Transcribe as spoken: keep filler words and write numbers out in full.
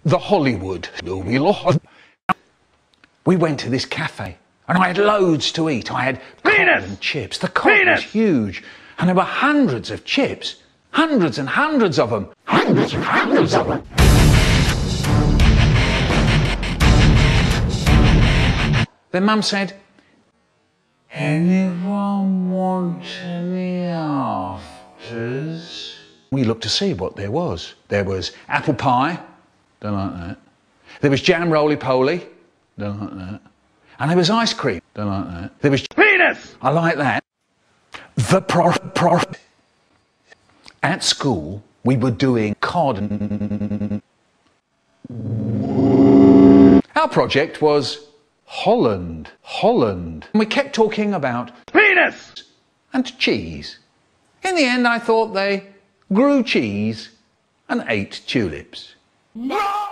the Hollywood. We went to this cafe and I had loads to eat. I had cod and chips. The cod was huge and there were hundreds of chips. Hundreds and hundreds of them. Hundreds and hundreds of them. Then Mum said, anyone want any afters? We looked to see what there was. There was apple pie, don't like that. There was jam roly-poly, don't like that. And there was ice cream, don't like that. There was penis, I like that. The pro pro. At school, we were doing cod and... Our project was Holland, Holland. And we kept talking about penis and cheese. In the end, I thought they grew cheese and ate tulips. No!